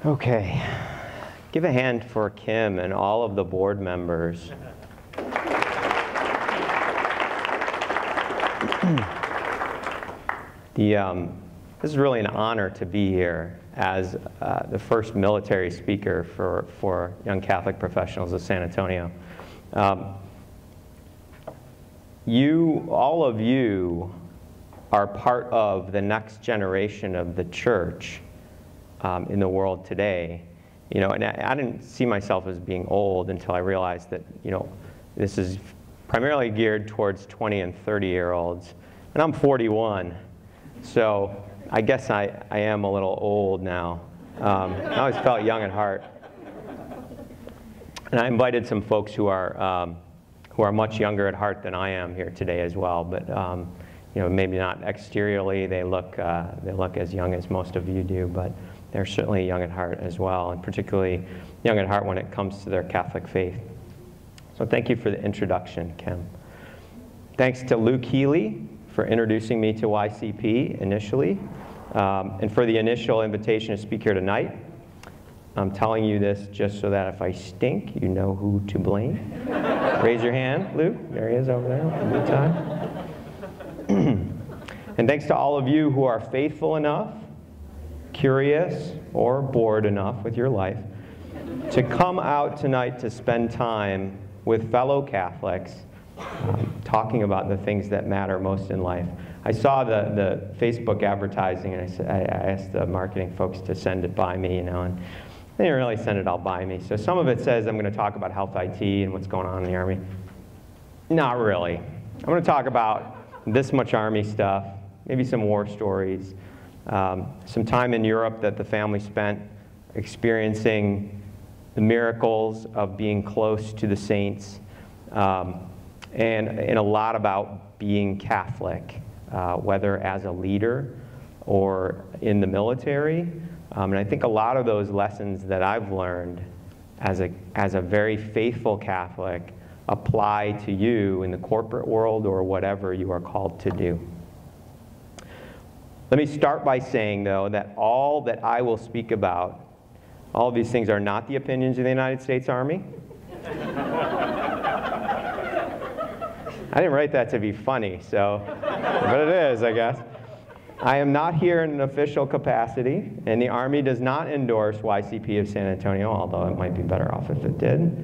Okay, give a hand for Kim and all of the board members. This is really an honor to be here as the first military speaker for young Catholic professionals of San Antonio. All of you are part of the next generation of the church in the world today. And I didn't see myself as being old until I realized that, this is primarily geared towards 20 and 30-year-olds. And I'm 41, so I guess I am a little old now. I always felt young at heart. And I invited some folks who are much younger at heart than I am here today as well. But maybe not exteriorly, they look as young as most of you do, but they're certainly young at heart as well, and particularly young at heart when it comes to their Catholic faith. So thank you for the introduction, Kim. Thanks to Luke Healy for introducing me to YCP initially, and for the initial invitation to speak here tonight. I'm telling you this just so that if I stink, you know who to blame. Raise your hand, Luke. There he is over there. Good time. And thanks to all of you who are faithful enough, curious, or bored enough with your life to come out tonight to spend time with fellow Catholics talking about the things that matter most in life. I saw the Facebook advertising, and I asked the marketing folks to send it by me, and they didn't really send it all by me. So some of it says I'm going to talk about health IT and what's going on in the Army. Not really. I'm going to talk about this much Army stuff, maybe some war stories, some time in Europe that the family spent experiencing the miracles of being close to the saints, and a lot about being Catholic, whether as a leader or in the military. And I think a lot of those lessons that I've learned as a very faithful Catholic apply to you in the corporate world or whatever you are called to do. Let me start by saying, though, that all that I will speak about, all of these things are not the opinions of the United States Army. I didn't write that to be funny, but it is, I guess. I am not here in an official capacity, and the Army does not endorse YCP of San Antonio, although it might be better off if it did.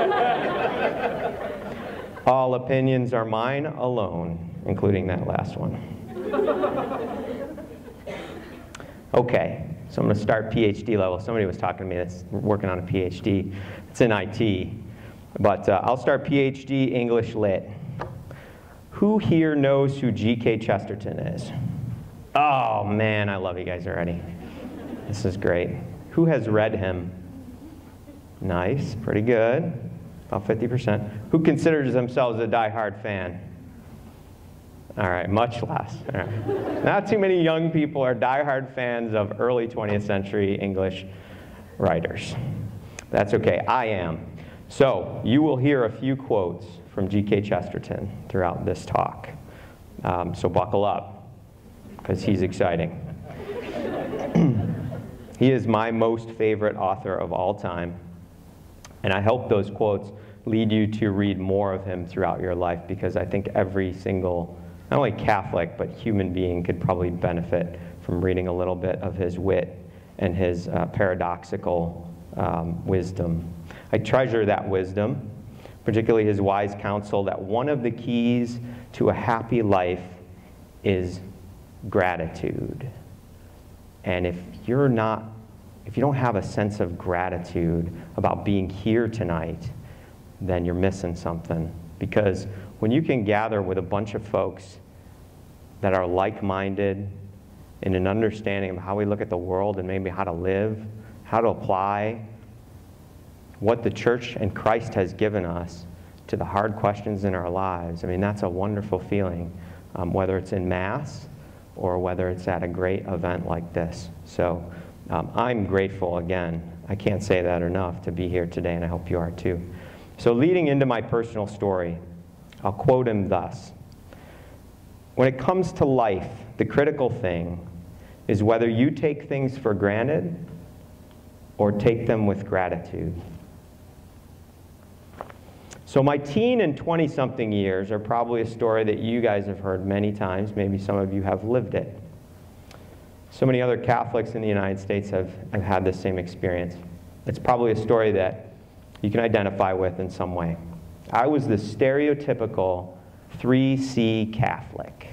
All opinions are mine alone, including that last one. Okay, so I'm going to start PhD level. Somebody was talking to me that's working on a PhD. It's in IT. But I'll start PhD English Lit. Who here knows who G.K. Chesterton is? Oh, man, I love you guys already. This is great. Who has read him? Nice, pretty good. About 50%. Who considers themselves a diehard fan? All right, much less. All right. Not too many young people are diehard fans of early 20th century English writers. That's okay, I am. So you will hear a few quotes from G.K. Chesterton throughout this talk. So buckle up, because he's exciting. He is my most favorite author of all time, and I hope those quotes lead you to read more of him throughout your life, because I think every single, not only Catholic, but human being could probably benefit from reading a little bit of his wit and his paradoxical wisdom. I treasure that wisdom, particularly his wise counsel that one of the keys to a happy life is gratitude. And if you don't have a sense of gratitude about being here tonight, then you're missing something. Because when you can gather with a bunch of folks that are like-minded in an understanding of how we look at the world and maybe how to live, how to apply what the church and Christ has given us to the hard questions in our lives, I mean, that's a wonderful feeling, whether it's in Mass or whether it's at a great event like this. So I'm grateful, again, I can't say that enough, to be here today, and I hope you are too. So leading into my personal story, I'll quote him thus: "When it comes to life, the critical thing is whether you take things for granted or take them with gratitude. So my teen and 20-something years are probably a story that you guys have heard many times. Maybe some of you have lived it. So many other Catholics in the United States have had the same experience. It's probably a story that you can identify with in some way. I was the stereotypical 3C Catholic.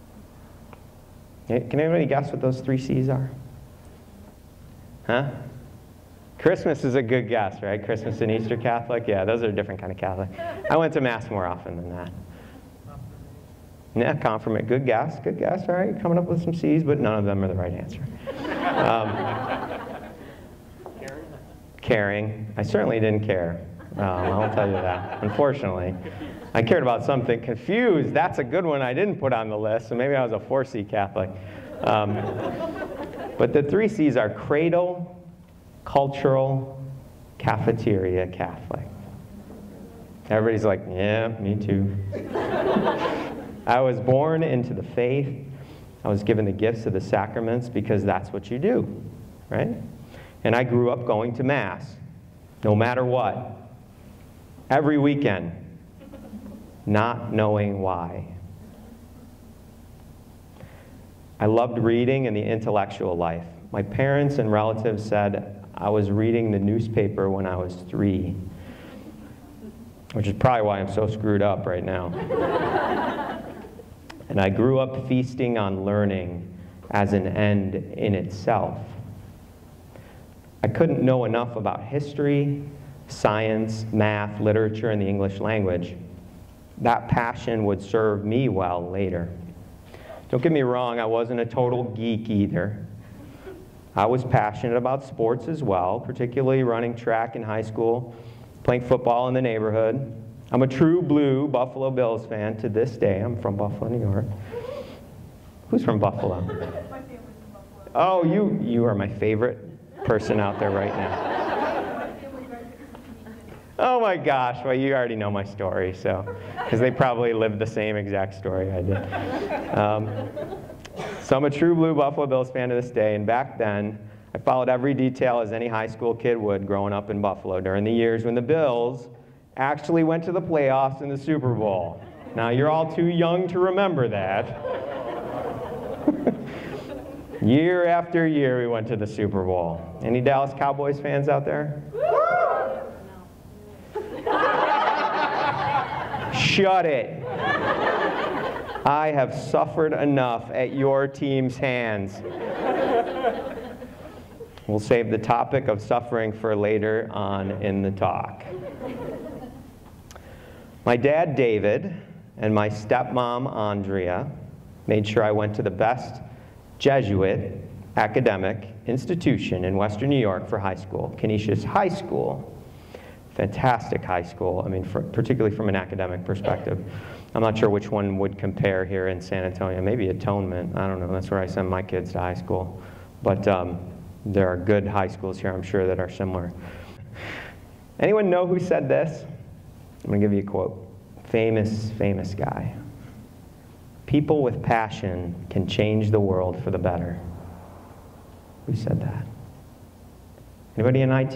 Can anybody guess what those 3 C's are? Huh? Christmas is a good guess, right? Christmas and Easter Catholic? Yeah, those are a different kind of Catholic. I went to Mass more often than that. Yeah, confirmation. Good guess, good guess. All right, coming up with some C's, but none of them are the right answer. Caring. I certainly didn't care. I'll tell you that, unfortunately. I cared about something. Confused. That's a good one I didn't put on the list, so maybe I was a 4C Catholic. But the 3 C's are cradle, cultural, cafeteria Catholic. Everybody's like, yeah, me too. I was born into the faith. I was given the gifts of the sacraments because that's what you do, right? And I grew up going to Mass, no matter what, every weekend, not knowing why. I loved reading and the intellectual life. My parents and relatives said I was reading the newspaper when I was 3, which is probably why I'm so screwed up right now. And I grew up feasting on learning as an end in itself. I couldn't know enough about history, science, math, literature, and the English language. That passion would serve me well later. Don't get me wrong, I wasn't a total geek either. I was passionate about sports as well, particularly running track in high school, playing football in the neighborhood. I'm a true blue Buffalo Bills fan to this day. I'm from Buffalo, New York. Who's from Buffalo? My family's from Buffalo. Oh, you are my favorite person out there right now. Oh my gosh, well you already know my story, so, because they probably lived the same exact story I did. So I'm a true blue Buffalo Bills fan to this day, and back then, I followed every detail as any high school kid would growing up in Buffalo during the years when the Bills actually went to the playoffs in the Super Bowl. Now you're all too young to remember that. Year after year we went to the Super Bowl. Any Dallas Cowboys fans out there? Shut it. I have suffered enough at your team's hands. We'll save the topic of suffering for later on in the talk. My dad, David, and my stepmom, Andrea, made sure I went to the best Jesuit academic institution in Western New York for high school, Canisius High School. Fantastic high school, I mean, particularly from an academic perspective. I'm not sure which one would compare here in San Antonio. Maybe Atonement, I don't know, that's where I send my kids to high school. But there are good high schools here, I'm sure, that are similar. Anyone know who said this? I'm going to give you a quote. Famous guy. People with passion can change the world for the better. Who said that? Anybody in IT?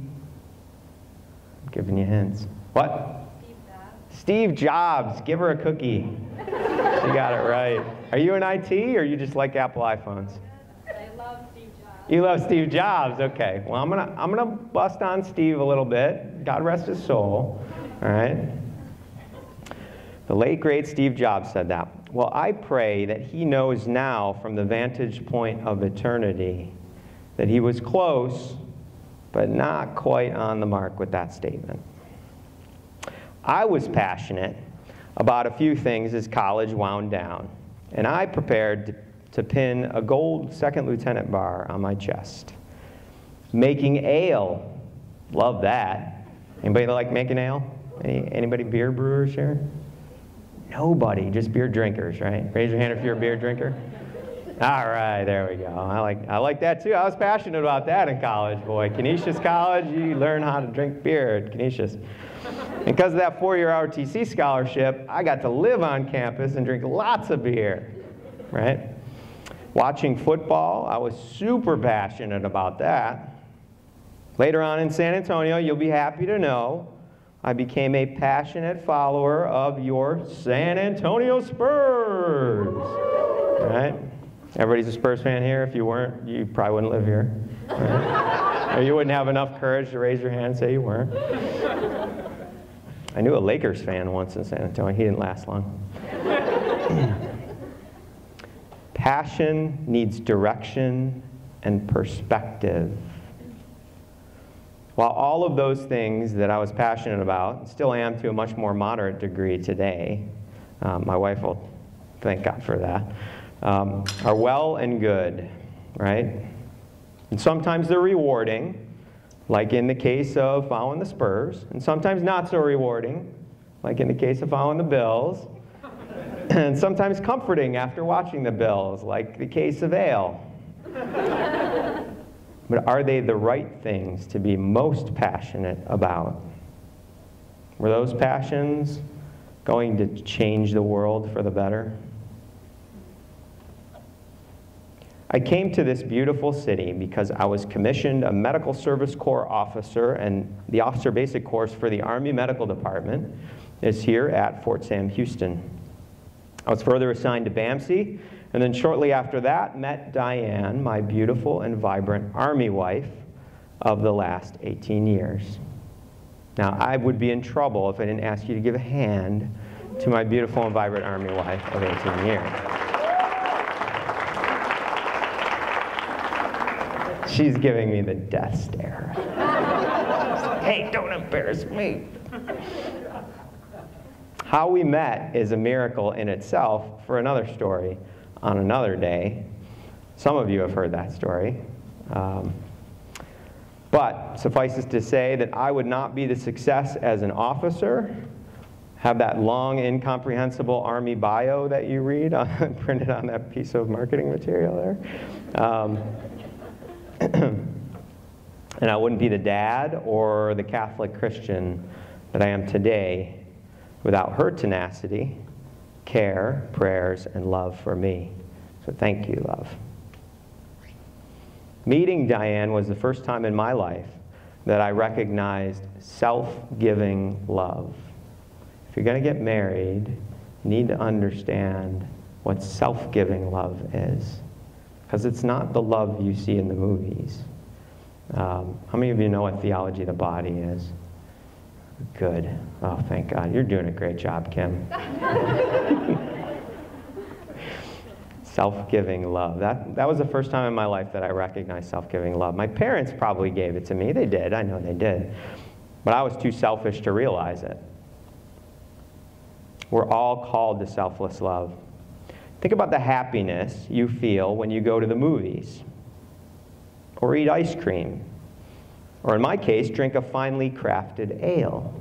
I'm giving you hints. What? Steve Jobs. Give her a cookie. You got it right. Are you in IT, or you just like Apple iPhones? I love Steve Jobs. You love Steve Jobs. Okay. Well, I'm gonna bust on Steve a little bit. God rest his soul. All right. The late great Steve Jobs said that. Well, I pray that he knows now, from the vantage point of eternity, that he was close, but not quite on the mark with that statement. I was passionate about a few things as college wound down, and I prepared to pin a gold second lieutenant bar on my chest. Making ale, love that. Anybody like making ale? Anybody beer brewers here? Nobody, just beer drinkers, right? Raise your hand if you're a beer drinker. All right, there we go. I like that too. I was passionate about that in college, boy. Canisius College, you learn how to drink beer at Canisius. And because of that 4-year LTC scholarship, I got to live on campus and drink lots of beer, right? Watching football, I was super passionate about that. Later on in San Antonio, you'll be happy to know I became a passionate follower of your San Antonio Spurs. Right? Everybody's a Spurs fan here. If you weren't, you probably wouldn't live here. Right? Or you wouldn't have enough courage to raise your hand and say you weren't. I knew a Lakers fan once in San Antonio. He didn't last long. Passion needs direction and perspective. While all of those things that I was passionate about, and still am to a much more moderate degree today, my wife will thank God for that, are well and good, right? And sometimes they're rewarding, like in the case of following the Spurs, and sometimes not so rewarding, like in the case of following the Bills, and sometimes comforting after watching the Bills, like the case of Ale. But are they the right things to be most passionate about? Were those passions going to change the world for the better? I came to this beautiful city because I was commissioned a Medical Service Corps officer, and the officer basic course for the Army Medical Department is here at Fort Sam Houston. I was further assigned to BAMC, and then shortly after that met Diane, my beautiful and vibrant Army wife of the last 18 years. Now, I would be in trouble if I didn't ask you to give a hand to my beautiful and vibrant Army wife of 18 years. She's giving me the death stare. Hey, don't embarrass me. How we met is a miracle in itself for another story on another day. Some of you have heard that story. But suffices to say that I would not be the success as an officer, have that long, incomprehensible Army bio that you read printed on that piece of marketing material there. And I wouldn't be the dad or the Catholic Christian that I am today without her tenacity, care, prayers, and love for me. So thank you, love. Meeting Diane was the first time in my life that I recognized self-giving love. If you're going to get married, you need to understand what self-giving love is. Because it's not the love you see in the movies. How many of you know what theology of the body is? Good. Oh, thank God. You're doing a great job, Kim. Self-giving love. That was the first time in my life that I recognized self-giving love. My parents probably gave it to me. They did. I know they did. But I was too selfish to realize it. We're all called to selfless love. Think about the happiness you feel when you go to the movies, or eat ice cream, or in my case, drink a finely crafted ale.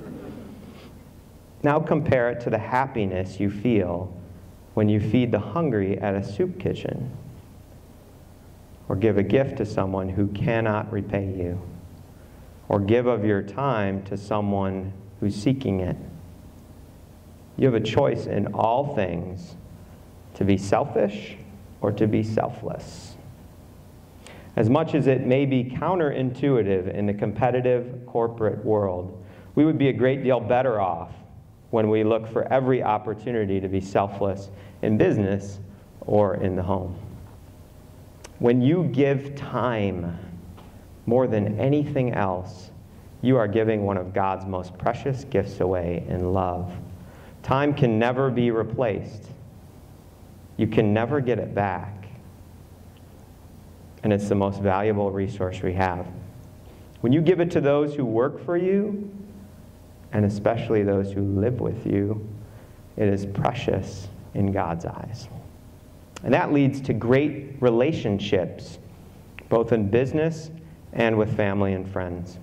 Now compare it to the happiness you feel when you feed the hungry at a soup kitchen, or give a gift to someone who cannot repay you, or give of your time to someone who's seeking it. You have a choice in all things to be selfish or to be selfless. As much as it may be counterintuitive in the competitive corporate world, we would be a great deal better off when we look for every opportunity to be selfless in business or in the home. When you give time more than anything else, you are giving one of God's most precious gifts away in love. Time can never be replaced. You can never get it back. And it's the most valuable resource we have. When you give it to those who work for you, and especially those who live with you, it is precious in God's eyes. And that leads to great relationships, both in business and with family and friends.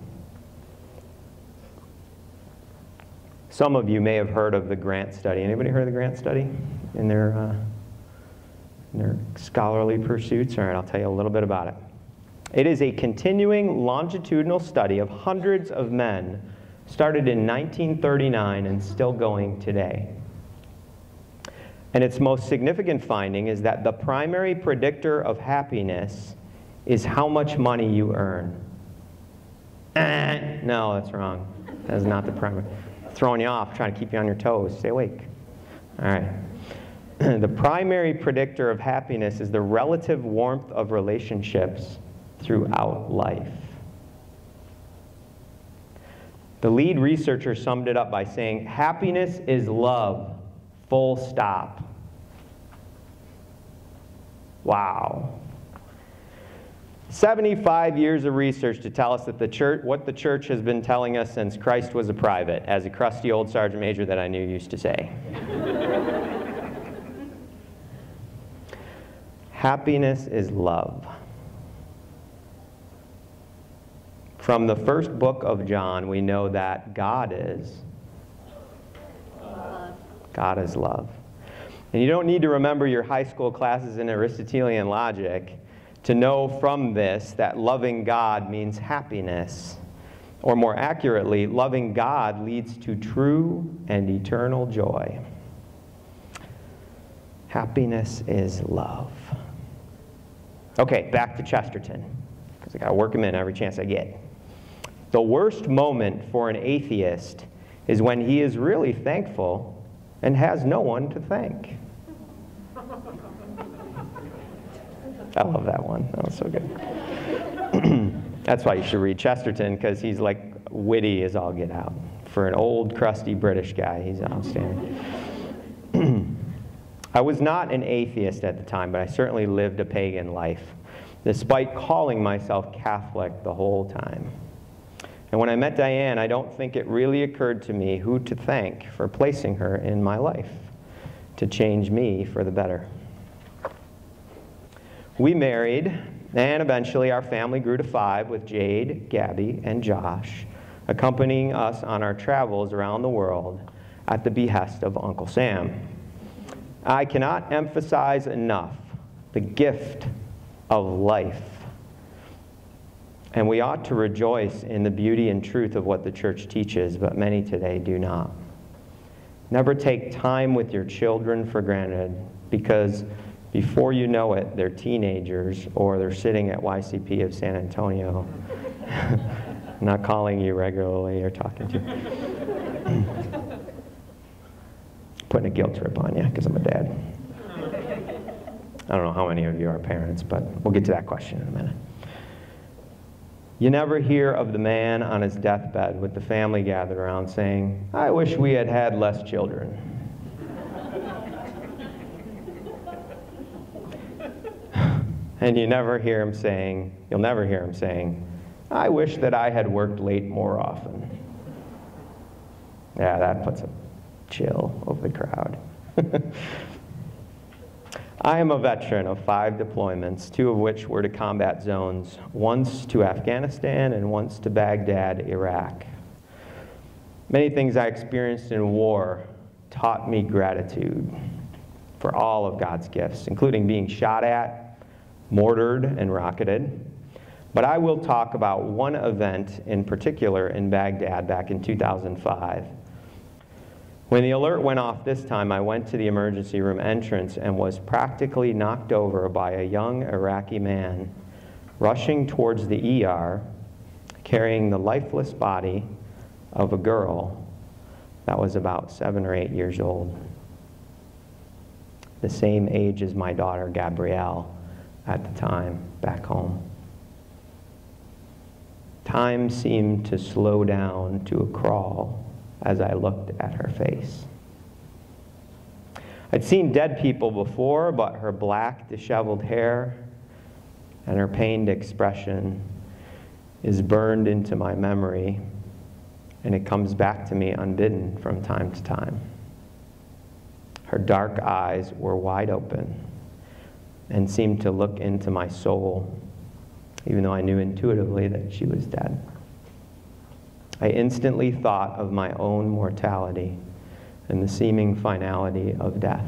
Some of you may have heard of the Grant Study. Anybody heard of the Grant Study in their scholarly pursuits? All right, I'll tell you a little bit about it. It is a continuing longitudinal study of hundreds of men, started in 1939 and still going today. And its most significant finding is that the primary predictor of happiness is how much money you earn. No, that's wrong. That's not the primary. Throwing you off, trying to keep you on your toes. Stay awake. All right. The primary predictor of happiness is the relative warmth of relationships throughout life. The lead researcher summed it up by saying, happiness is love, full stop. Wow. 75 years of research to tell us that what the church has been telling us since Christ was a private, as a crusty old sergeant major that I knew used to say. Happiness is love. From the first book of John, we know that God is love. God is love. And you don't need to remember your high school classes in Aristotelian logic to know from this that loving God means happiness. Or more accurately, loving God leads to true and eternal joy. Happiness is love. Okay, back to Chesterton, because I got to work him in every chance I get. The worst moment for an atheist is when he is really thankful and has no one to thank. I love that one. That was so good. That's why you should read Chesterton, because he's like witty as all get out. For an old, crusty British guy, he's outstanding. I was not an atheist at the time, but I certainly lived a pagan life, despite calling myself Catholic the whole time. And when I met Diane, I don't think it really occurred to me who to thank for placing her in my life to change me for the better. We married, and eventually our family grew to 5 with Jade, Gabby, and Josh, accompanying us on our travels around the world at the behest of Uncle Sam. I cannot emphasize enough the gift of life. And we ought to rejoice in the beauty and truth of what the church teaches, but many today do not. Never take time with your children for granted, because before you know it, they're teenagers or they're sitting at YCP of San Antonio, not calling you regularly or talking to you. Putting a guilt trip on you because I'm a dad. I don't know how many of you are parents, but we'll get to that question in a minute. You never hear of the man on his deathbed with the family gathered around saying, I wish we had had less children. And you'll never hear him saying, I wish that I had worked late more often. Yeah, that puts a chill over the crowd. I am a veteran of 5 deployments, 2 of which were to combat zones, once to Afghanistan and once to Baghdad, Iraq. Many things I experienced in war taught me gratitude for all of God's gifts, including being shot at, mortared, and rocketed. But I will talk about one event in particular in Baghdad back in 2005. When the alert went off this time, I went to the emergency room entrance and was practically knocked over by a young Iraqi man rushing towards the ER, carrying the lifeless body of a girl that was about 7 or 8 years old, the same age as my daughter Gabrielle at the time back home. Time seemed to slow down to a crawl as I looked at her face. I'd seen dead people before, but her black, disheveled hair and her pained expression is burned into my memory, and it comes back to me unbidden from time to time. Her dark eyes were wide open and seemed to look into my soul, even though I knew intuitively that she was dead. I instantly thought of my own mortality and the seeming finality of death.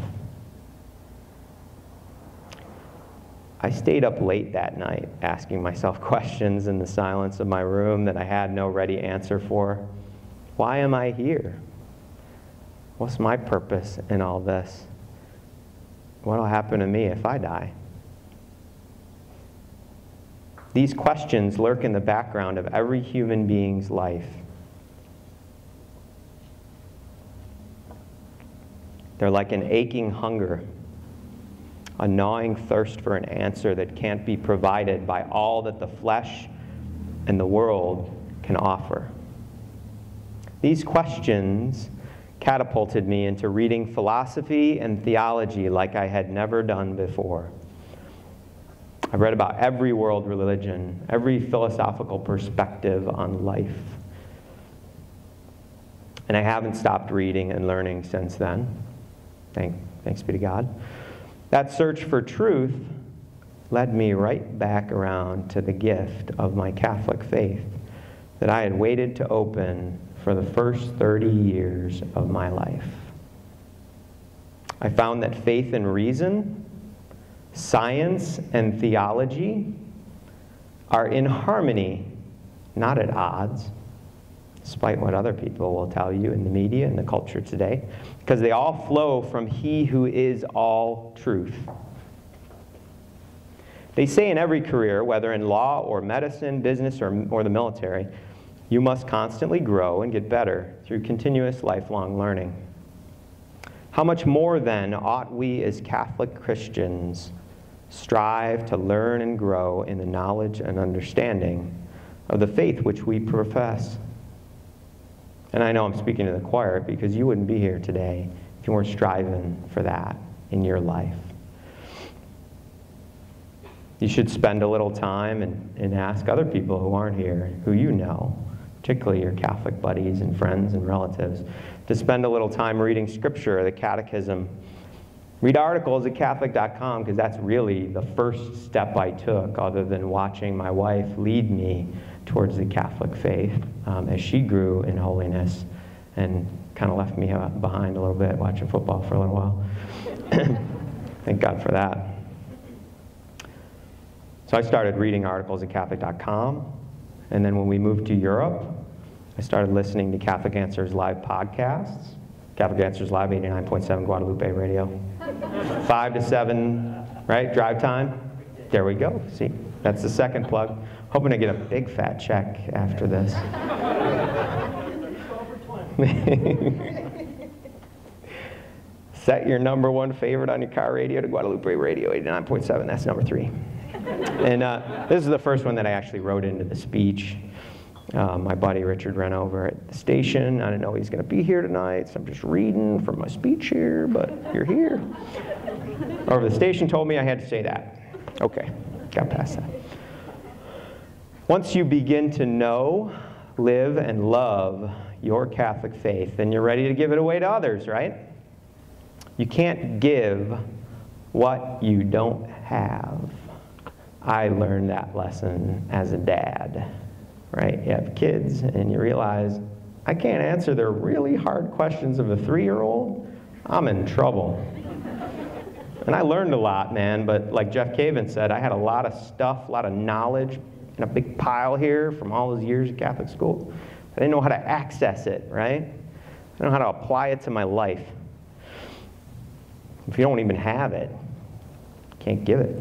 I stayed up late that night, asking myself questions in the silence of my room that I had no ready answer for. Why am I here? What's my purpose in all this? What will happen to me if I die? These questions lurk in the background of every human being's life. They're like an aching hunger, a gnawing thirst for an answer that can't be provided by all that the flesh and the world can offer. These questions catapulted me into reading philosophy and theology like I had never done before. I've read about every world religion, every philosophical perspective on life. And I haven't stopped reading and learning since then. Thanks be to God. That search for truth led me right back around to the gift of my Catholic faith that I had waited to open for the first 30 years of my life. I found that faith and reason, science and theology are in harmony, not at odds, despite what other people will tell you in the media and the culture today, because they all flow from He who is all truth. They say in every career, whether in law or medicine, business or the military, you must constantly grow and get better through continuous lifelong learning. How much more then ought we as Catholic Christians strive to learn and grow in the knowledge and understanding of the faith which we profess? And I know I'm speaking to the choir because you wouldn't be here today if you weren't striving for that in your life. You should spend a little time and ask other people who aren't here, who you know, particularly your Catholic buddies and friends and relatives, to spend a little time reading Scripture or the Catechism. Read articles at Catholic.com, because that's really the first step I took, other than watching my wife lead me towards the Catholic faith as she grew in holiness and kind of left me behind a little bit watching football for a little while. Thank God for that. So I started reading articles at Catholic.com, and then when we moved to Europe, I started listening to Catholic Answers Live podcasts. Catholic Answers Live, 89.7 Guadalupe Radio. 5 to 7, right, drive time? There we go, see, that's the second plug. Hoping to get a big fat check after this. Set your number one favorite on your car radio to Guadalupe Radio, 89.7, that's number 3. And this is the first one that I actually wrote into the speech. My buddy Richard ran over at the station. I didn't know he was going to be here tonight, so I'm just reading from my speech here, but you're here. Over the station told me I had to say that. Okay, got past that. Once you begin to know, live, and love your Catholic faith, then you're ready to give it away to others, right? You can't give what you don't have. I learned that lesson as a dad, right? You have kids and you realize, I can't answer their really hard questions of a 3-year-old. I'm in trouble. And I learned a lot, man, but like Jeff Caven said, I had a lot of stuff, a lot of knowledge in a big pile here from all those years at Catholic school. I didn't know how to access it, right? I didn't know how to apply it to my life. If you don't even have it, you can't give it.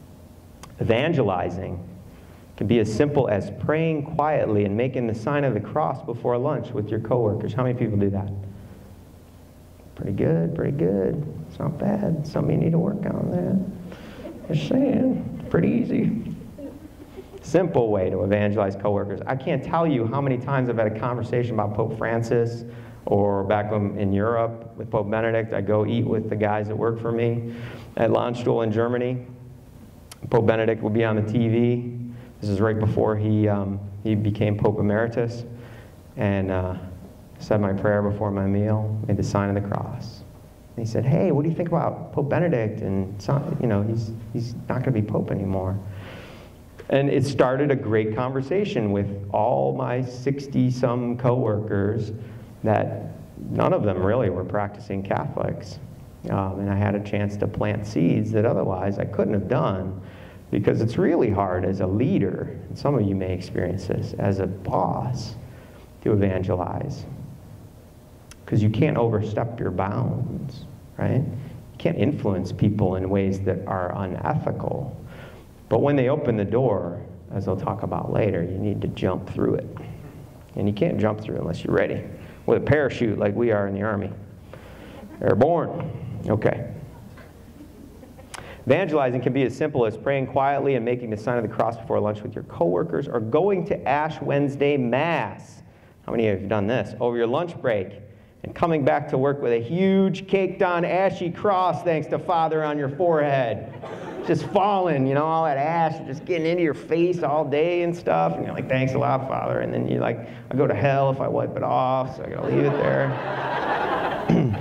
Evangelizing can be as simple as praying quietly and making the sign of the cross before lunch with your coworkers. How many people do that? Pretty good, pretty good. It's not bad. Some of you need to work on that. Just saying, it's pretty easy. Simple way to evangelize coworkers. I can't tell you how many times I've had a conversation about Pope Francis, or back in Europe with Pope Benedict. I go eat with the guys that work for me at Landstuhl in Germany. Pope Benedict will be on the TV. This is right before he became Pope Emeritus. And said my prayer before my meal, made the sign of the cross. And he said, hey, what do you think about Pope Benedict? And you know, he's not going to be Pope anymore. And it started a great conversation with all my 60-some coworkers that none of them really were practicing Catholics. And I had a chance to plant seeds that otherwise I couldn't have done, because it's really hard as a leader, and some of you may experience this, as a boss, to evangelize. Because you can't overstep your bounds, right? You can't influence people in ways that are unethical. But when they open the door, as they'll talk about later, you need to jump through it. And you can't jump through it unless you're ready. With a parachute like we are in the Army. Airborne. Okay. Evangelizing can be as simple as praying quietly and making the sign of the cross before lunch with your coworkers, or going to Ash Wednesday Mass. How many of you have done this? Over your lunch break, and coming back to work with a huge caked on ashy cross, thanks to Father, on your forehead. Just falling, all that ash just getting into your face all day and stuff. And you're like, thanks a lot, Father. And then you're like, I go to hell if I wipe it off, so I gotta leave it there.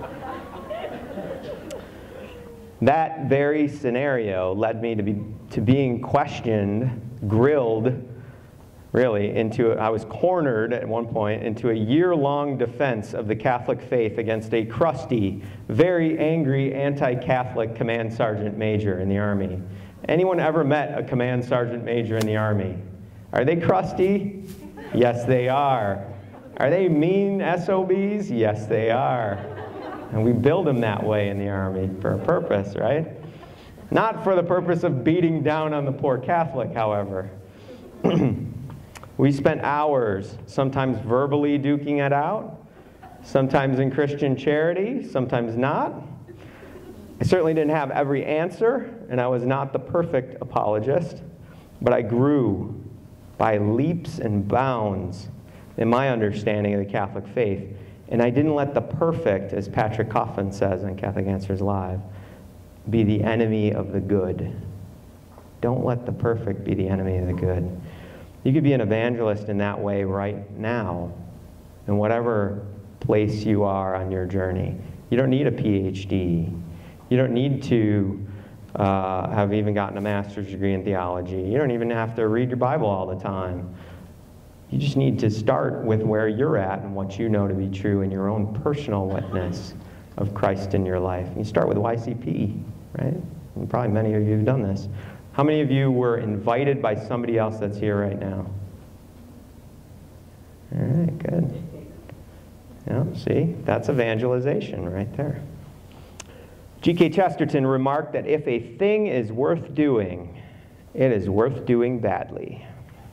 That very scenario led me to being questioned, grilled, really, I was cornered at one point into a year-long defense of the Catholic faith against a crusty, very angry anti-Catholic command sergeant major in the Army. Anyone ever met a command sergeant major in the Army? Are they crusty? Yes, they are. Are they mean SOBs? Yes, they are. And we build them that way in the Army for a purpose, right? Not for the purpose of beating down on the poor Catholic, however. We spent hours, sometimes verbally duking it out, sometimes in Christian charity, sometimes not. I certainly didn't have every answer, and I was not the perfect apologist, but I grew by leaps and bounds in my understanding of the Catholic faith. And I didn't let the perfect, as Patrick Coffin says on Catholic Answers Live, be the enemy of the good. Don't let the perfect be the enemy of the good. You could be an evangelist in that way right now, in whatever place you are on your journey. You don't need a PhD. You don't need to have even gotten a master's degree in theology. You don't even have to read your Bible all the time. You just need to start with where you're at and what you know to be true in your own personal witness of Christ in your life. You start with YCP, right? And probably many of you have done this. How many of you were invited by somebody else that's here right now? All right, good. Yeah, see, that's evangelization right there. G.K. Chesterton remarked that if a thing is worth doing, it is worth doing badly.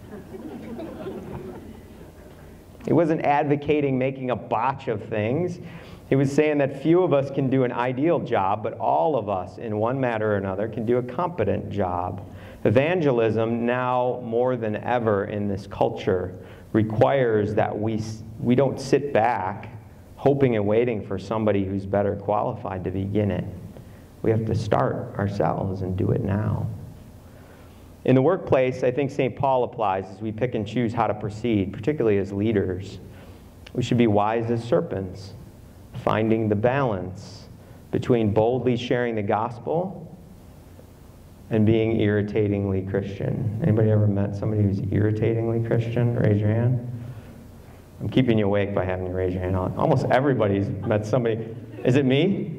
He wasn't advocating making a botch of things. He was saying that few of us can do an ideal job, but all of us, in one matter or another, can do a competent job. Evangelism, now more than ever in this culture, requires that we don't sit back hoping and waiting for somebody who's better qualified to begin it. We have to start ourselves and do it now. In the workplace, I think St. Paul applies as we pick and choose how to proceed, particularly as leaders. We should be wise as serpents, finding the balance between boldly sharing the gospel and being irritatingly Christian. Anybody ever met somebody who's irritatingly Christian? Raise your hand. I'm keeping you awake by having you raise your hand. Almost everybody's met somebody. Is it me?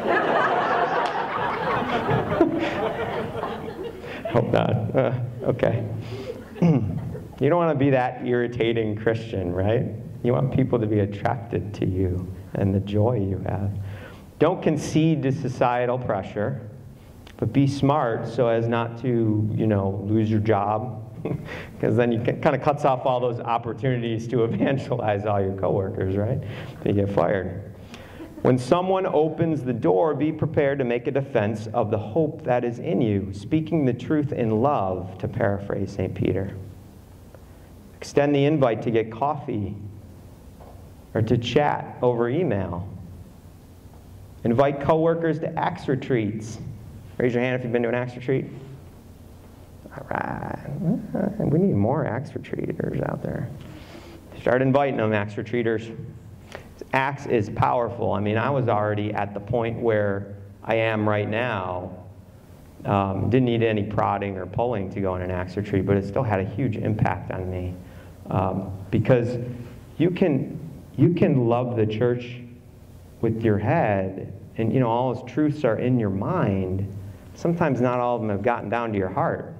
Hope not. Okay. You don't want to be that irritating Christian, right? You want people to be attracted to you and the joy you have. Don't concede to societal pressure, but be smart so as not to, lose your job, because then you kind of cuts off all those opportunities to evangelize all your coworkers, right? You get fired. When someone opens the door, be prepared to make a defense of the hope that is in you, speaking the truth in love, to paraphrase St. Peter. Extend the invite to get coffee or to chat over email. Invite coworkers to Acts retreats. Raise your hand if you've been to an Acts retreat. All right. We need more Acts retreaters out there. Start inviting them, Acts retreaters. Acts is powerful. I mean, I was already at the point where I am right now. Didn't need any prodding or pulling to go on an Acts retreat, but it still had a huge impact on me. Because you can love the church with your head, and all its truths are in your mind. Sometimes not all of them have gotten down to your heart.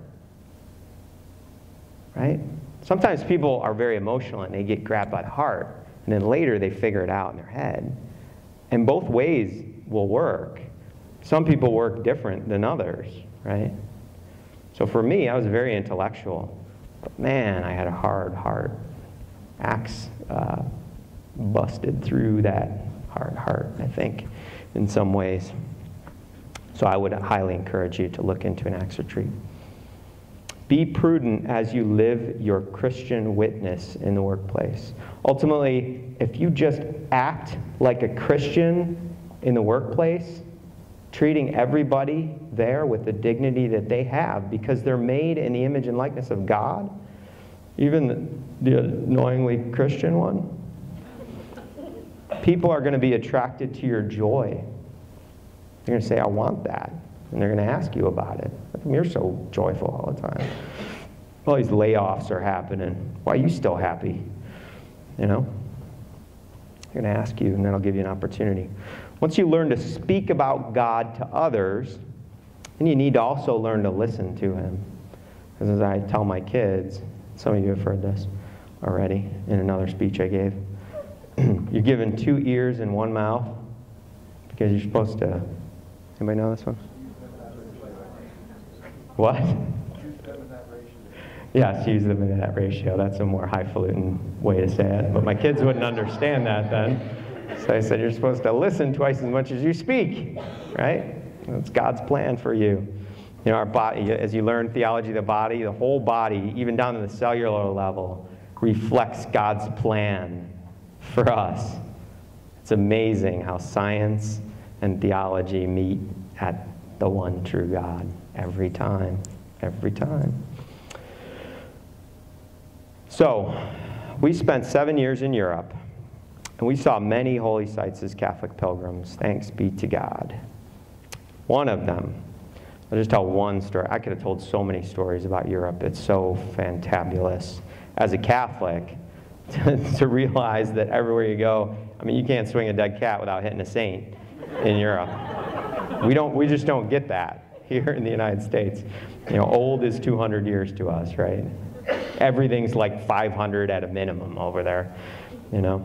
Right? Sometimes people are very emotional and they get grabbed by the heart. And then later they figure it out in their head. And both ways will work. Some people work different than others, right? So for me, I was very intellectual. But man, I had a hard heart. Acts busted through that hard heart, I think, in some ways. So I would highly encourage you to look into an Acts retreat. Be prudent as you live your Christian witness in the workplace. Ultimately, if you just act like a Christian in the workplace, treating everybody there with the dignity that they have because they're made in the image and likeness of God, even the annoyingly Christian one, people are going to be attracted to your joy. They're going to say, I want that. And they're going to ask you about it. You're so joyful all the time. All these layoffs are happening. Why are you still happy? You know? They're going to ask you, and that'll give you an opportunity. Once you learn to speak about God to others, then you need to also learn to listen to Him. Because as I tell my kids, some of you have heard this already in another speech I gave, you're given 2 ears and 1 mouth because you're supposed to... Anybody know this one? What? Yes, use them in that ratio. That's a more highfalutin way to say it. But my kids wouldn't understand that then. So I said, you're supposed to listen twice as much as you speak, right? That's God's plan for you. You know, our body, as you learn theology of the body, the whole body, even down to the cellular level, reflects God's plan for us. It's amazing how science and theology meet at the one true God every time, every time. So, we spent 7 years in Europe, and we saw many holy sites as Catholic pilgrims. Thanks be to God. One of them, I'll just tell one story. I could have told so many stories about Europe. It's so fantabulous. As a Catholic, to realize that everywhere you go, I mean, you can't swing a dead cat without hitting a saint in Europe. We just don't get that here in the United States. You know, old is 200 years to us, right? Everything's like 500 at a minimum over there, you know.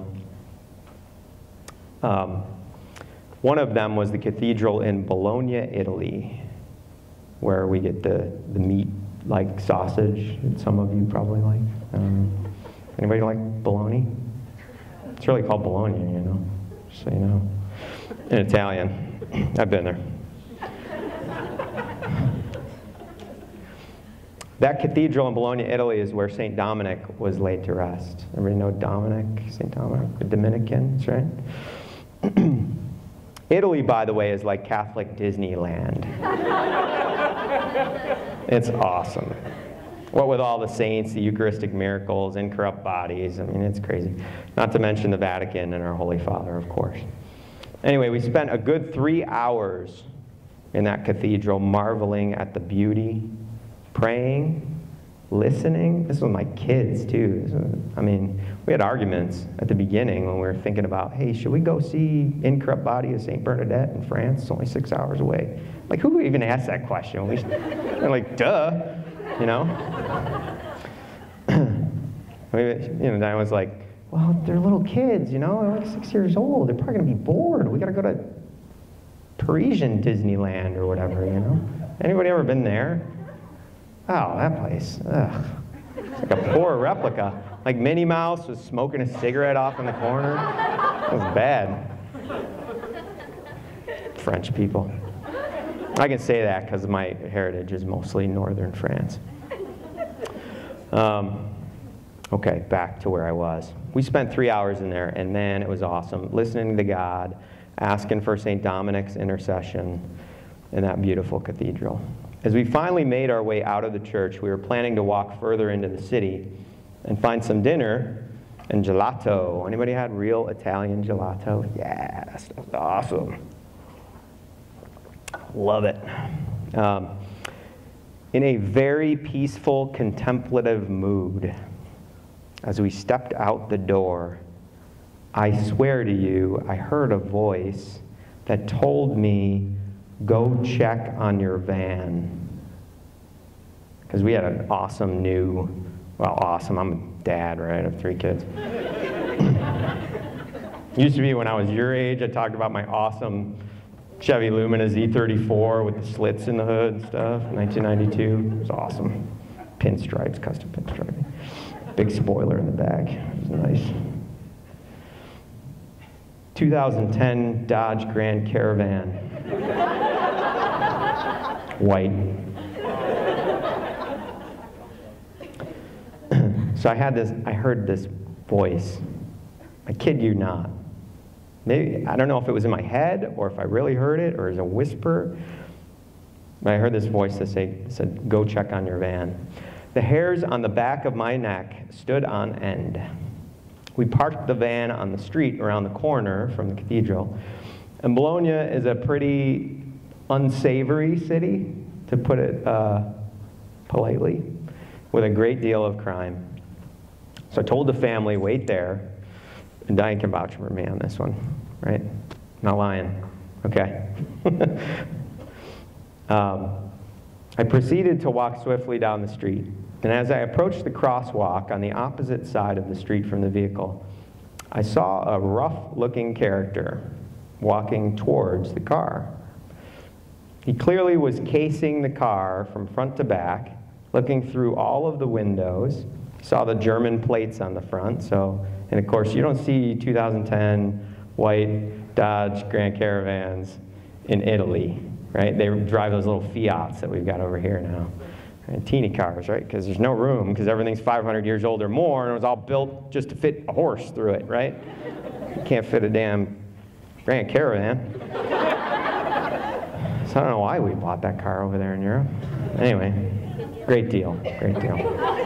One of them was the cathedral in Bologna, Italy, where we get the meat-like sausage that some of you probably like. Anybody like bologna? It's really called bologna, you know, just so you know. In Italian. I've been there. That cathedral in Bologna, Italy is where St. Dominic was laid to rest. Everybody know Dominic? St. Dominic, the Dominicans, right? Italy, by the way, is like Catholic Disneyland. It's awesome. What with all the saints, the Eucharistic miracles, incorrupt bodies, I mean, it's crazy. Not to mention the Vatican and our Holy Father, of course. Anyway, we spent a good 3 hours in that cathedral marveling at the beauty, praying, listening. This was my kids, too. I mean, we had arguments at the beginning when we were thinking about, hey, should we go see incorrupt body of St. Bernadette in France? It's only 6 hours away. Like, who even asked that question? We're like, duh, you know? Diane was like, well, they're little kids, you know? They're like 6 years old. They're probably going to be bored. We got to go to Parisian Disneyland or whatever, you know? Anybody ever been there? Oh, that place. Ugh. It's like a poor replica. Like Minnie Mouse was smoking a cigarette off in the corner. It was bad. French people. I can say that because my heritage is mostly northern France. Okay, back to where I was. We spent 3 hours in there, and man, it was awesome. Listening to God, asking for St. Dominic's intercession in that beautiful cathedral. As we finally made our way out of the church, we were planning to walk further into the city and find some dinner and gelato. Anybody had real Italian gelato? Yeah, that stuff's awesome. Love it. In a very peaceful, contemplative mood, as we stepped out the door, I swear to you, I heard a voice that told me, go check on your van. Because we had an awesome new, well, awesome, I'm a dad, right? I have 3 kids. Used to be when I was your age, I talked about my awesome Chevy Lumina Z34 with the slits in the hood and stuff, 1992. It was awesome. Pinstripes, custom pinstriping. Big spoiler in the back. It was nice. 2010 Dodge Grand Caravan. White. So I heard this voice. I kid you not. Maybe, I don't know if it was in my head or if I really heard it or as a whisper. But I heard this voice that said, go check on your van. The hairs on the back of my neck stood on end. We parked the van on the street around the corner from the cathedral. And Bologna is a pretty unsavory city, to put it politely, with a great deal of crime. So I told the family, wait there. And Diane can vouch for me on this one, right? Not lying. Okay. I proceeded to walk swiftly down the street. And as I approached the crosswalk on the opposite side of the street from the vehicle, I saw a rough-looking character walking towards the car. He clearly was casing the car from front to back, looking through all of the windows. Saw the German plates on the front, and of course you don't see 2010 white Dodge Grand Caravans in Italy, right? They drive those little Fiats that we've got over here now. And teeny cars, right? Because there's no room, because everything's 500 years old or more, and it was all built just to fit a horse through it, right? You can't fit a damn Grand Caravan. So I don't know why we bought that car over there in Europe. Anyway, great deal, great deal.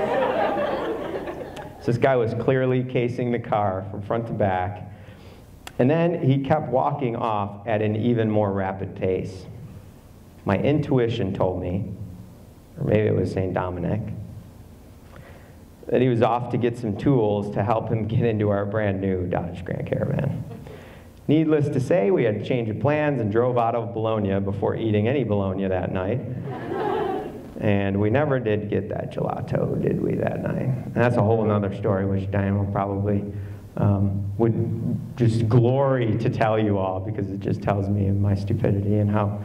So this guy was clearly casing the car from front to back, and then he kept walking off at an even more rapid pace. My intuition told me, or maybe it was St. Dominic, that he was off to get some tools to help him get into our brand new Dodge Grand Caravan. Needless to say, we had a change of plans and drove out of Bologna before eating any bologna that night. And we never did get that gelato, did we, that night? And that's a whole other story, which Diane will probably would just glory to tell you all, because it just tells me of my stupidity and how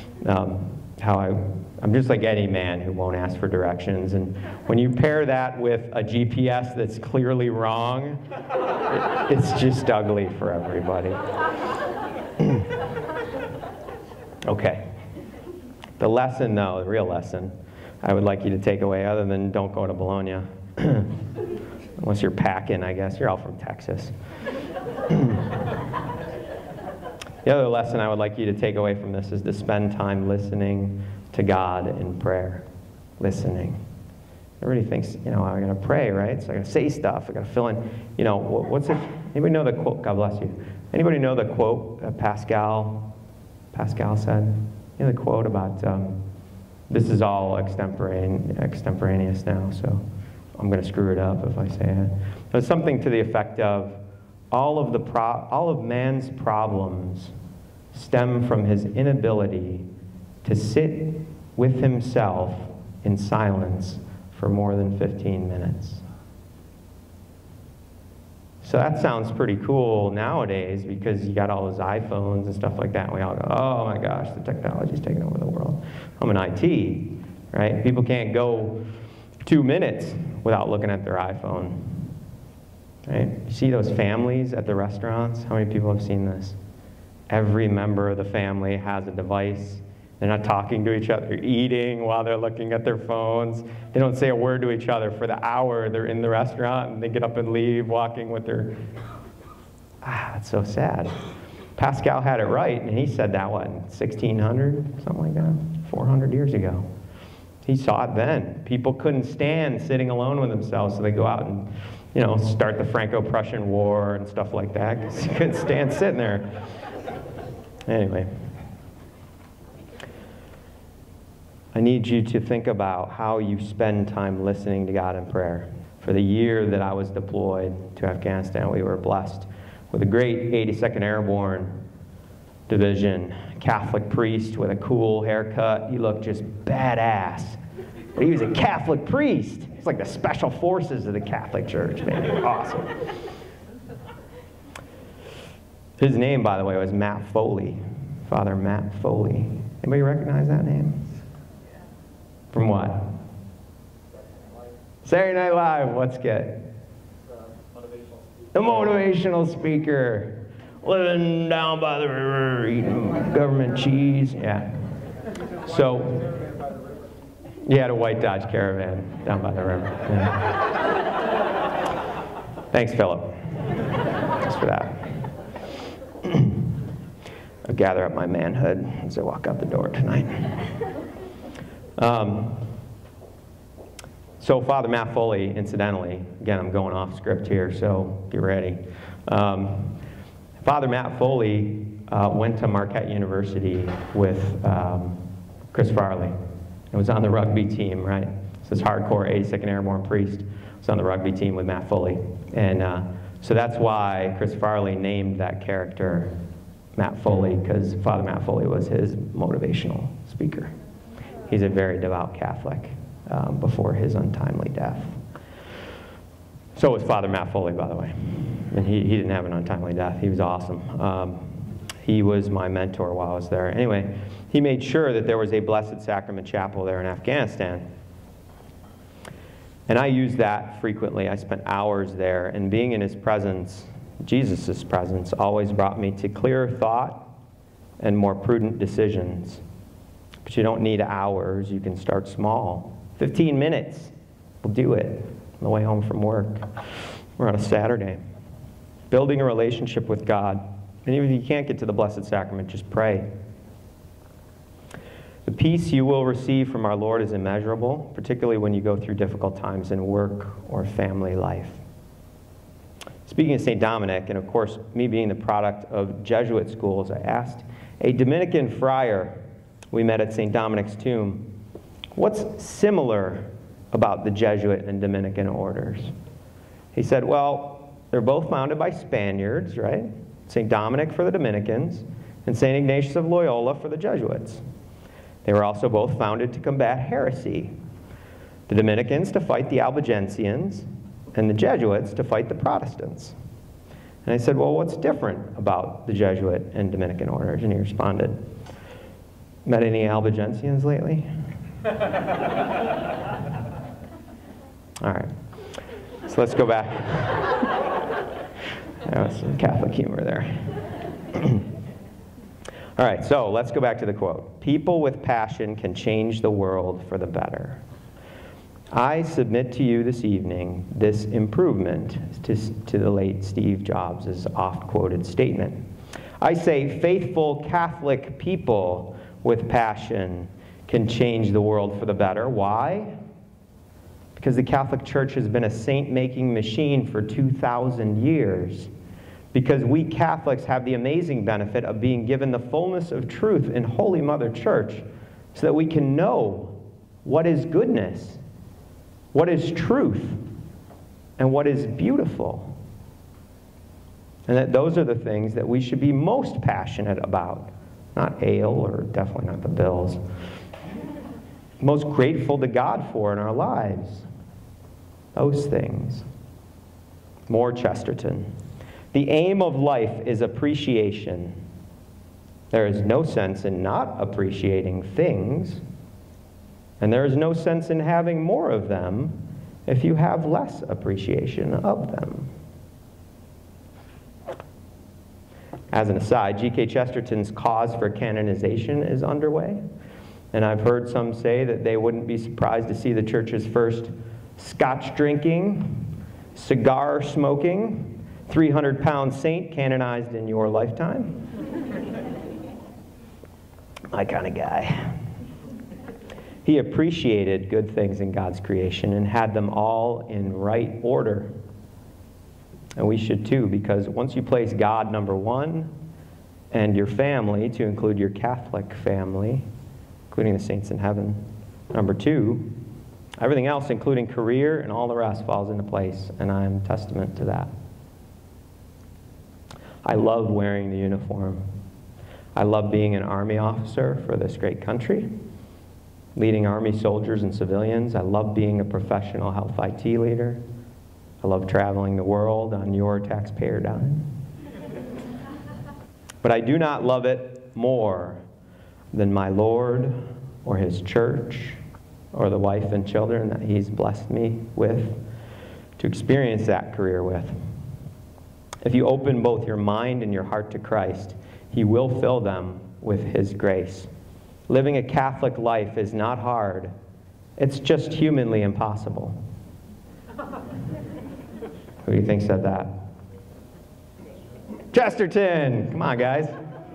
I'm just like any man who won't ask for directions. And when you pair that with a GPS that's clearly wrong, it's just ugly for everybody. Okay. The lesson, though, the real lesson, I would like you to take away, other than don't go to Bologna. Unless you're packing, I guess. You're all from Texas. The other lesson I would like you to take away from this is to spend time listening to God in prayer. Listening. Everybody thinks, I got to pray, right? So I got to say stuff. I got to fill in. What's it? Anybody know the quote? God bless you. Anybody know the quote Pascal said? The quote about, this is all extemporaneous now, so I'm going to screw it up if I say it. But something to the effect of, all of man's problems stem from his inability to sit with himself in silence for more than 15 minutes. So that sounds pretty cool nowadays, because you got all those iPhones and stuff like that, and we all go, oh my gosh, the technology's taking over the world. I'm in IT, right? People can't go 2 minutes without looking at their iPhone, right? You see those families at the restaurants? How many people have seen this? Every member of the family has a device. They're not talking to each other, they're eating while they're looking at their phones. They don't say a word to each other for the hour they're in the restaurant, and they get up and leave walking with their... It's so sad. Pascal had it right, and he said that, what, in 1600? Something like that? 400 years ago. He saw it then. People couldn't stand sitting alone with themselves, so they go out and, start the Franco-Prussian War and stuff like that, because they couldn't stand sitting there. Anyway. I need you to think about how you spend time listening to God in prayer. For the year that I was deployed to Afghanistan, we were blessed with a great 82nd Airborne Division, Catholic priest with a cool haircut. He looked just badass. But he was a Catholic priest. He's like the special forces of the Catholic Church, man. He was awesome. His name, by the way, was Matt Foley. Father Matt Foley. Anybody recognize that name? From what? Saturday Night Live. What's good? The motivational speaker. Living down by the river, eating government cheese. Yeah. So, he had a white Dodge Caravan down by the river. Yeah. Thanks, Philip. Thanks for that. I'll gather up my manhood as I walk out the door tonight. So Father Matt Foley, incidentally, again, I'm going off script here, so get ready. Father Matt Foley went to Marquette University with Chris Farley. He was on the rugby team, right? This hardcore 82nd Airborne priest was on the rugby team with Matt Foley. And so that's why Chris Farley named that character Matt Foley, because Father Matt Foley was his motivational speaker. He's a very devout Catholic before his untimely death. So was Father Matt Foley, by the way. And he didn't have an untimely death. He was awesome. He was my mentor while I was there. Anyway, he made sure that there was a Blessed Sacrament Chapel there in Afghanistan. And I used that frequently. I spent hours there, and being in his presence, Jesus' presence, always brought me to clearer thought and more prudent decisions. But you don't need hours. You can start small. 15 minutes will do it on the way home from work or on a Saturday. Building a relationship with God. And even if you can't get to the Blessed Sacrament, just pray. The peace you will receive from our Lord is immeasurable, particularly when you go through difficult times in work or family life. Speaking of St. Dominic, and of course, me being the product of Jesuit schools, I asked a Dominican friar we met at St. Dominic's tomb, what's similar about the Jesuit and Dominican orders? He said, well, they're both founded by Spaniards, right? St. Dominic for the Dominicans, and St. Ignatius of Loyola for the Jesuits. They were also both founded to combat heresy. The Dominicans to fight the Albigensians, and the Jesuits to fight the Protestants. And I said, well, what's different about the Jesuit and Dominican orders? And he responded, met any Albigensians lately? All right, so let's go back. That was some Catholic humor there. All right, so let's go back to the quote. People with passion can change the world for the better. I submit to you this evening this improvement to the late Steve Jobs' oft-quoted statement. I say faithful Catholic people with passion can change the world for the better. Why? Because the Catholic Church has been a saint-making machine for 2,000 years. Because we Catholics have the amazing benefit of being given the fullness of truth in Holy Mother Church so that we can know what is goodness, what is truth, and what is beautiful. And that those are the things that we should be most passionate about. Not ale, or definitely not the Bills. Most grateful to God for in our lives. Those things. More Chesterton. The aim of life is appreciation. There is no sense in not appreciating things, and there is no sense in having more of them if you have less appreciation of them. As an aside, G.K. Chesterton's cause for canonization is underway, and I've heard some say that they wouldn't be surprised to see the church's first scotch drinking, cigar smoking, 300-pound saint canonized in your lifetime. My kind of guy. He appreciated good things in God's creation and had them all in right order. And we should too, because once you place God number one and your family, to include your Catholic family, including the saints in heaven, number two, everything else, including career and all the rest, falls into place, and I'm testament to that. I love wearing the uniform. I love being an Army officer for this great country, leading Army soldiers and civilians. I love being a professional health IT leader. I love traveling the world on your taxpayer dime. But I do not love it more than my Lord or his church or the wife and children that he's blessed me with to experience that career with. If you open both your mind and your heart to Christ, he will fill them with his grace. Living a Catholic life is not hard. It's just humanly impossible. Who do you think said that? Chesterton! Come on, guys.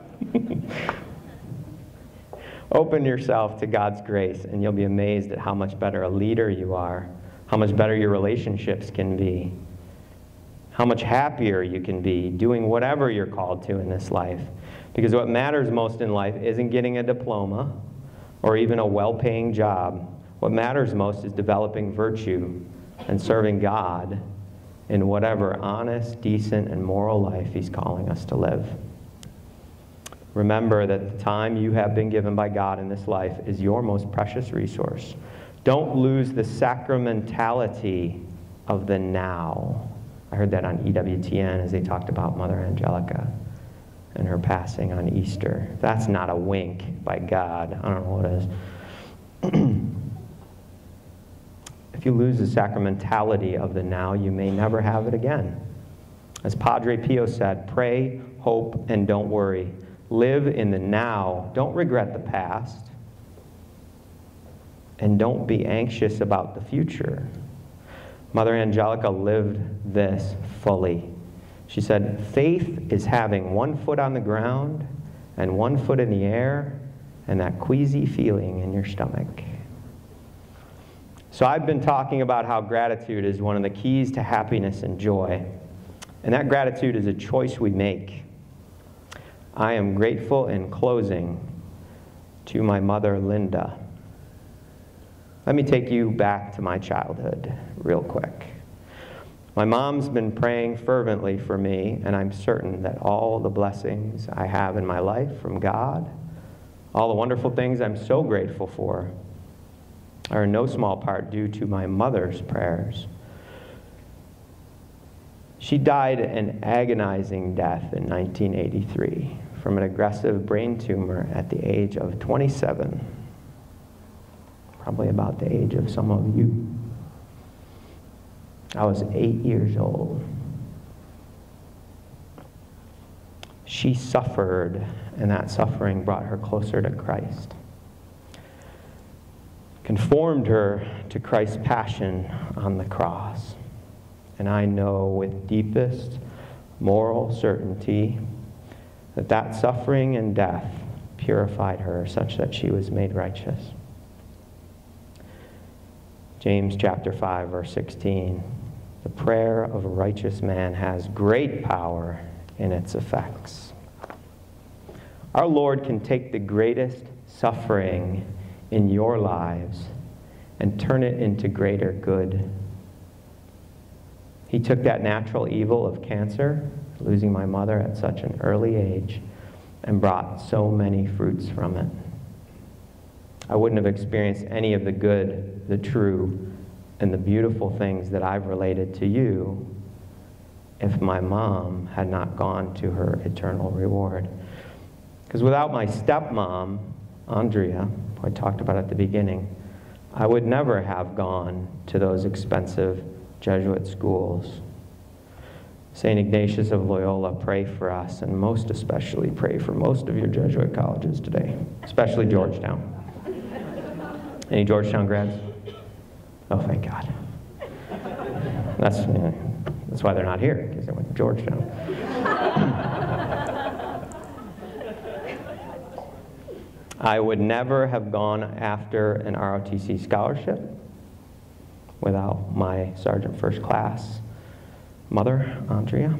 Open yourself to God's grace, and you'll be amazed at how much better a leader you are, how much better your relationships can be, how much happier you can be doing whatever you're called to in this life. Because what matters most in life isn't getting a diploma or even a well-paying job. What matters most is developing virtue and serving God in whatever honest, decent, and moral life he's calling us to live. Remember that the time you have been given by God in this life is your most precious resource. Don't lose the sacramentality of the now. I heard that on EWTN as they talked about Mother Angelica and her passing on Easter. That's not a wink by God. I don't know what it is. If you lose the sacramentality of the now, you may never have it again. As Padre Pio said, pray, hope, and don't worry. Live in the now. Don't regret the past. And don't be anxious about the future. Mother Angelica lived this fully. She said, faith is having one foot on the ground and one foot in the air and that queasy feeling in your stomach. So I've been talking about how gratitude is one of the keys to happiness and joy. And that gratitude is a choice we make. I am grateful in closing to my mother, Linda. Let me take you back to my childhood real quick. My mom's been praying fervently for me, and I'm certain that all the blessings I have in my life from God, all the wonderful things I'm so grateful for, are in no small part due to my mother's prayers. She died an agonizing death in 1983 from an aggressive brain tumor at the age of 27. Probably about the age of some of you. I was 8 years old. She suffered, and that suffering brought her closer to Christ. Conformed her to Christ's passion on the cross. And I know with deepest moral certainty that that suffering and death purified her such that she was made righteous. James chapter 5, verse 16. The prayer of a righteous man has great power in its effects. Our Lord can take the greatest suffering in your lives and turn it into greater good. He took that natural evil of cancer, losing my mother at such an early age, and brought so many fruits from it. I wouldn't have experienced any of the good, the true, and the beautiful things that I've related to you if my mom had not gone to her eternal reward. Because without my stepmom, Andrea, who I talked about at the beginning, I would never have gone to those expensive Jesuit schools. St. Ignatius of Loyola, pray for us, and most especially pray for most of your Jesuit colleges today, especially Georgetown. Any Georgetown grads? Oh, thank God. That's why they're not here, because they went to Georgetown. I would never have gone after an ROTC scholarship without my Sergeant First Class mother, Andrea.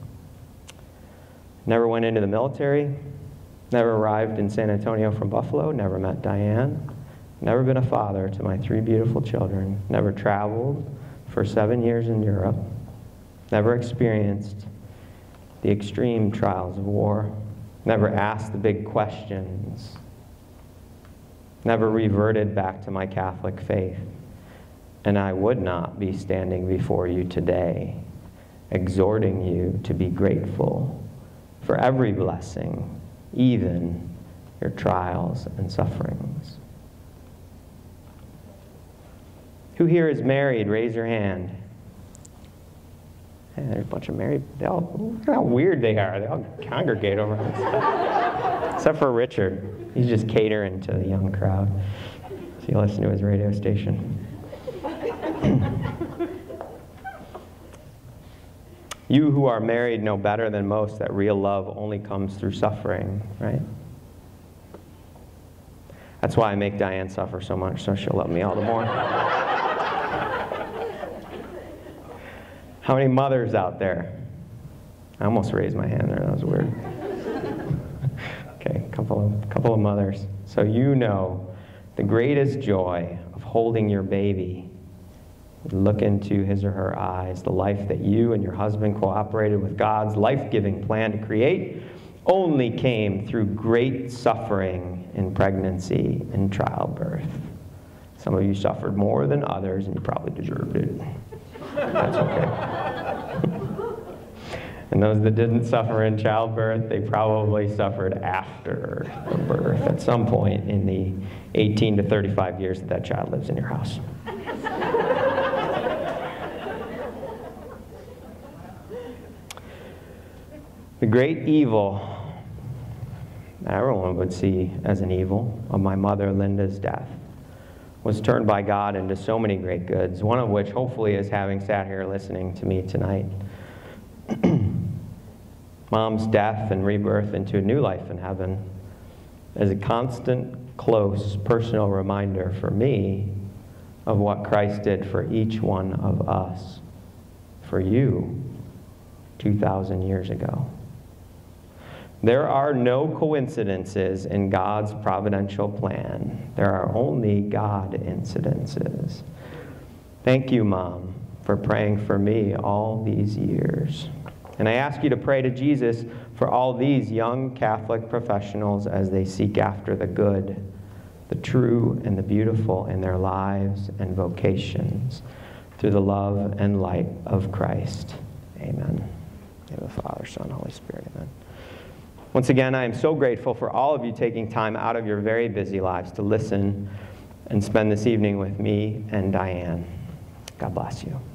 Never went into the military, never arrived in San Antonio from Buffalo, never met Diane, never been a father to my 3 beautiful children, never traveled for 7 years in Europe, never experienced the extreme trials of war, never asked the big questions, never reverted back to my Catholic faith. And I would not be standing before you today, exhorting you to be grateful for every blessing, even your trials and sufferings. Who here is married? Raise your hand. Hey, there's a bunch of married. Look how weird they are. They all congregate over this stuff. Except for Richard. He's just catering to the young crowd. So you listen to his radio station. You who are married know better than most that real love only comes through suffering, right? That's why I make Diane suffer so much, so she'll love me all the more. How many mothers out there? I almost raised my hand there, that was weird. Okay, a couple of mothers. So you know the greatest joy of holding your baby, look into his or her eyes, the life that you and your husband cooperated with God's life-giving plan to create only came through great suffering in pregnancy and childbirth. Some of you suffered more than others, and you probably deserved it. That's okay. And those that didn't suffer in childbirth, they probably suffered after the birth at some point in the 18 to 35 years that that child lives in your house. The great evil that everyone would see as an evil of my mother Linda's death was turned by God into so many great goods, one of which hopefully is having sat here listening to me tonight. Mom's death and rebirth into a new life in heaven is a constant, close, personal reminder for me of what Christ did for each one of us, for you, 2,000 years ago. There are no coincidences in God's providential plan. There are only God incidences. Thank you, Mom, for praying for me all these years. And I ask you to pray to Jesus for all these young Catholic professionals as they seek after the good, the true, and the beautiful in their lives and vocations through the love and light of Christ. Amen. In the Father, Son, Holy Spirit. Amen. Once again, I am so grateful for all of you taking time out of your very busy lives to listen and spend this evening with me and Diane. God bless you.